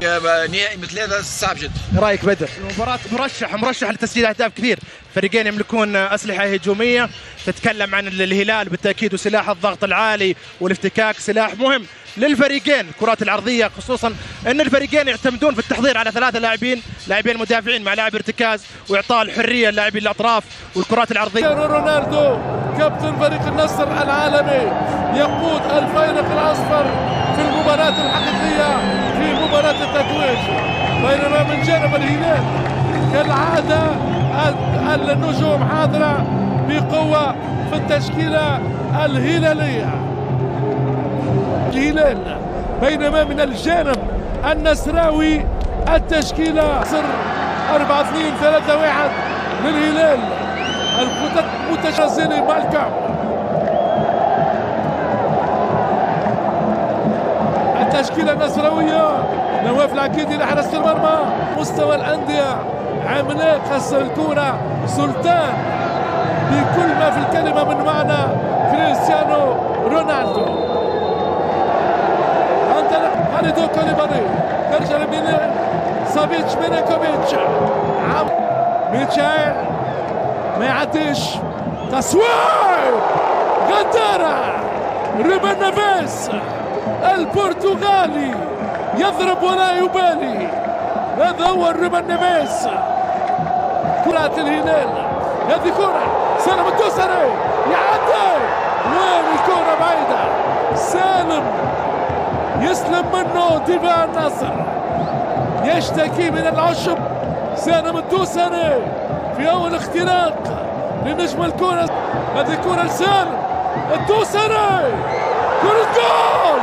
نهائي مثل هذا صعب جدا. رايك بدر؟ المباراة مرشح لتسجيل اهداف كثير، فريقين يملكون اسلحه هجوميه، تتكلم عن الهلال بالتاكيد وسلاح الضغط العالي والافتكاك سلاح مهم للفريقين، الكرات العرضيه خصوصا ان الفريقين يعتمدون في التحضير على ثلاثه لاعبين مدافعين مع لاعب ارتكاز واعطاء الحريه للاعبين الاطراف والكرات العرضيه. رونالدو كابتن فريق النصر العالمي يقود الفيرق الاصفر في المباراه الحقيقيه في مباراه التتويج، بينما من جانب الهلال كالعاده النجوم حاضره بقوه في التشكيله الهلاليه. الهلال بينما من الجانب النصراوي التشكيله 4-2-3-1 للهلال. الخطط متجانسة مالكم. التشكيله النصراويه نواف العكيدي لحراسه المرمى. مستوى الانديه عملاق خاصه الكره سلطان بكل ما في الكلمه من معنى كريستيانو رونالدو. انطلق خالد كوليبالي ترجع من سافيتش مينيكوفيتش ميتشايل ما يعديش تصويب غدارة روبن نيفيز البرتغالي يضرب ولا يبالي. هذا هو روبن نيفيز. كرة الهلال هذه كرة سالم الدوسري يعدي وين الكرة بعيدة. سالم يسلم منه دفاع النصر يشتكي من العشب. سالم الدوسري في اول اختراق لنجم الكرة. هذه كرة لسالم الدوسري كرة جول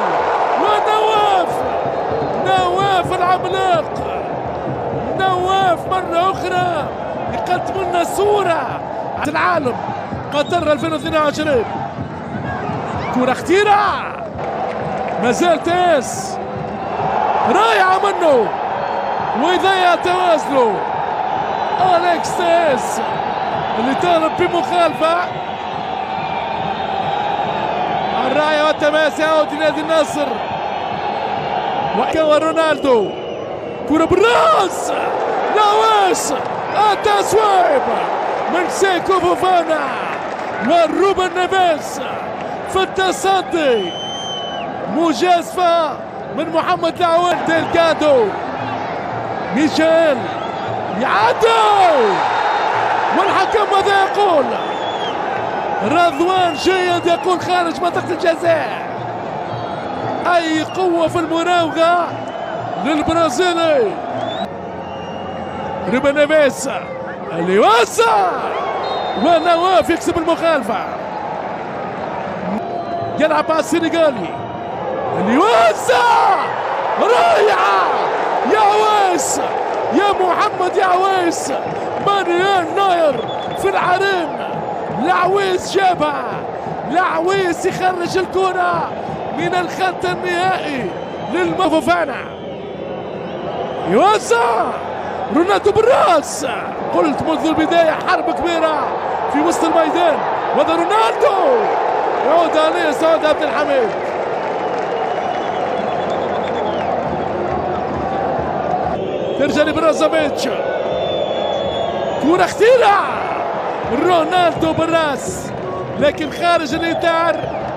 نواف العملاق. نواف مرة أخرى يقدم لنا صورة العالم قطر 2022. كرة اختيرة ما زال تاس رايعة منه ويضيع توازنه. أليكس تاس اللي طالب بمخالفة. الراية والتماس يعود لنادي النصر. وكان رونالدو كرة بالراس نواس التصويب من سيكو فوفانا وروبن نيفيز في التصدي. مجازفة من محمد العواد. ديلغادو ميشيل يعدي والحكم ماذا يقول؟ رضوان جيد يقول خارج منطقة الجزاء. أي قوة في المراوغة للبرازيلي. روبن نيفيز اللي يوسع ونواف يكسب المخالفة. يلعب مع السنغالي اللي يوسع رايعة يا عويس يا محمد يا عويس. مانويل نوير في العرين. العويس جابها. العويس يخرج الكرة من الخط النهائي للمفوفانا. يوسع رونالدو بالراس. قلت منذ البداية حرب كبيرة في وسط الميدان. وهذا رونالدو يعود عليه سعود عبد الحميد. ترجع لبرازوفيتش. كرة اختيرة رونالدو بالراس لكن خارج الإطار.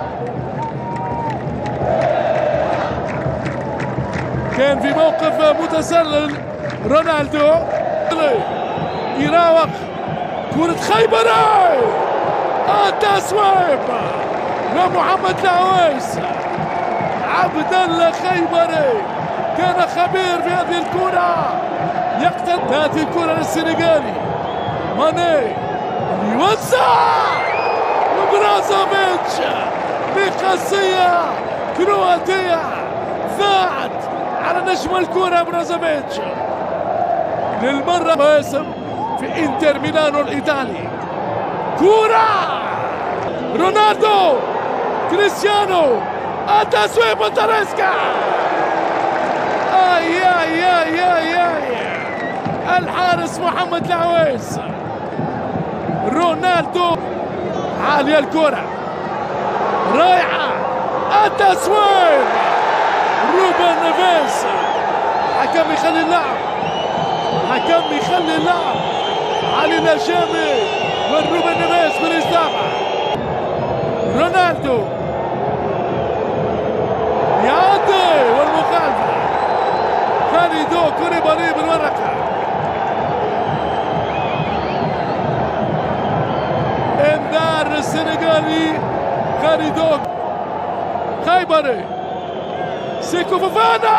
كان في موقف متسلل رونالدو يراوغ. كرة خيبري التصويب ومحمد العويس. عبد الله خيبري كان خبير في هذه الكرة. يقتل هذه الكرة للسنغالي. ماني يوسع وبرازوفيتش بقصية كرواتية ضاعت على نجم الكرة. برازوفيتش للمرة باسم في انتر ميلانو الإيطالي. كرة رونالدو كريستيانو التصويب تاريسكا. الحارس محمد العويس. رونالدو عالية الكرة رائعة التصويب. روبن نيفيز حكم يخلي اللعب، حكم يخلي اللعب. علي الهشامي والروبن نيفيز بالاستابة. رونالدو يعدي والمخالفة. خالدو كوليبالي بالورقة. انذار السنغالي. خالدو خيبري. سيكو فوفانا.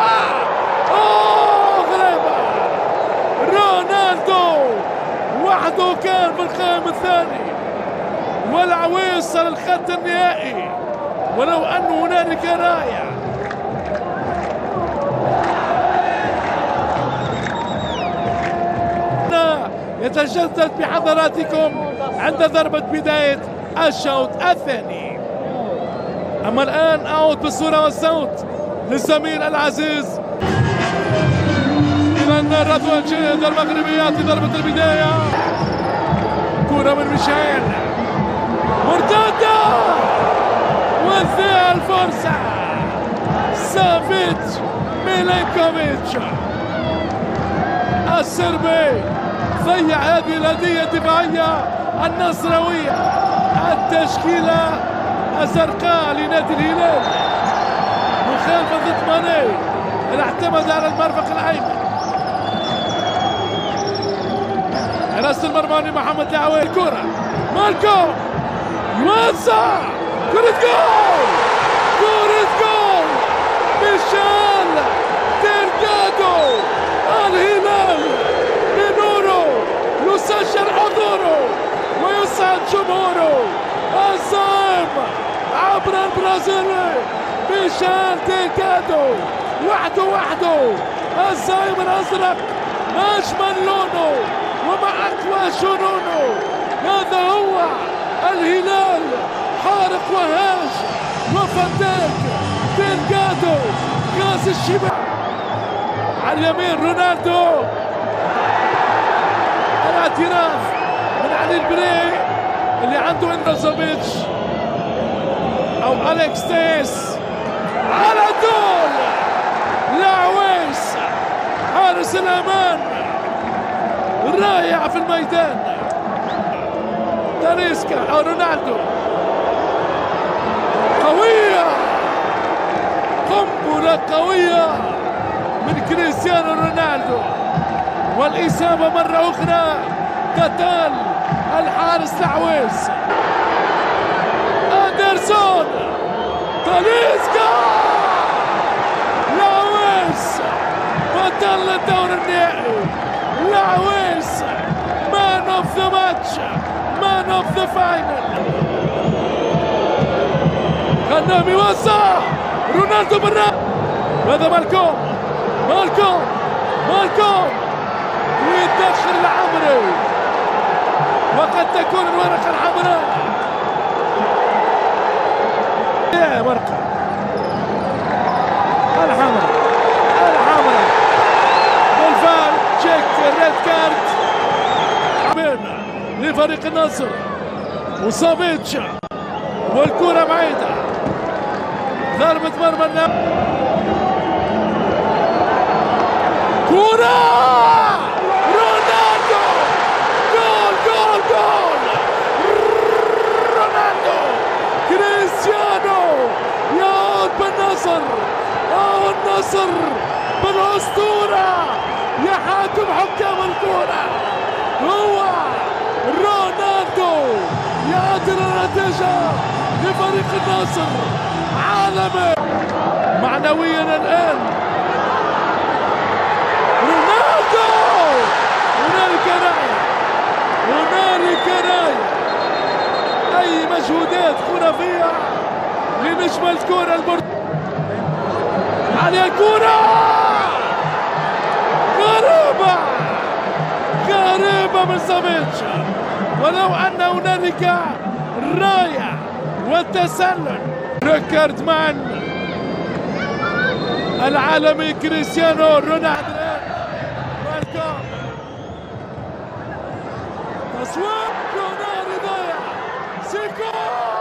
غريبة. رونالدو وحده كان بالقائم الثاني والعويص على الخط النهائي، ولو أن هنالك راية. يتجدد بحضراتكم عند ضربة بداية الشوط الثاني. أما الآن أعود بالصورة والصوت للزميل العزيز. إذا رضوان جيد المغربيات في ضربة البداية. كرة من ميشيل. مرتدة وذي الفرصة. سافيتش ميلينكوفيتش السربي ضيع هذه الهدية الدفاعية النصراوية. التشكيلة الزرقاء لنادي الهلال مخالفة ضد ماني اللي اعتمد على المرفق الأيمن. حراسة المرمى محمد العويل. الكرة مالكوم يوزع. كرة جول. كرة جول. ميشيل ديلغادو. الهلال بنوره يسجل حضوره ويسعد جمهوره. الزعيم عبر البرازيلي ميشيل ديلغادو وحده. الزعيم الازرق اجمل لونه ومع اقوى جنونه. هذا هو الهلال. حارق وهاج وفتاك ديلغادو غاز الشباب. على اليمين رونالدو. الاعتراف من علي البري اللي عنده اندروزوفيتش او اليكس تيس. على طول العويس حارس الامان رائع في الميدان. تاليسكا او رونالدو قوية. قنبلة قوية من كريستيانو رونالدو والإصابة مرة أخرى قتال الحارس العويس. أندرسون. تاليسكا. العويس بطل الدور النهائي. العويس مان اوف ذا ماتش. مان اوف ذا فاينل. غنام يوزع. رونالدو برا. هذا مالكوم ويتدخل العمري وقد تكون الورقة الحمراء. ورقة الحمراء بالفعل. تشيك الريد كارت لفريق النصر. وصافيتش والكرة بعيدة. ضربة مرمى. كرة رونالدو. جول. رونالدو. كريستيانو يعود بالنصر. النصر بالأسطورة. يحاكم حكام الكرة. هو رونالدو يعدل النتيجة لفريق النصر. عالمي معنويا الآن. رونالدو. هنالك راية. أي مجهودات خرافية لنجم الكرة البرتغالي. على الكرة غريبة من سافيتش، ولو أن هنالك راية والتسلل. ريكارد مان العالمي كريستيانو رونالدو. تصوير رونالدو ضيع. سيكو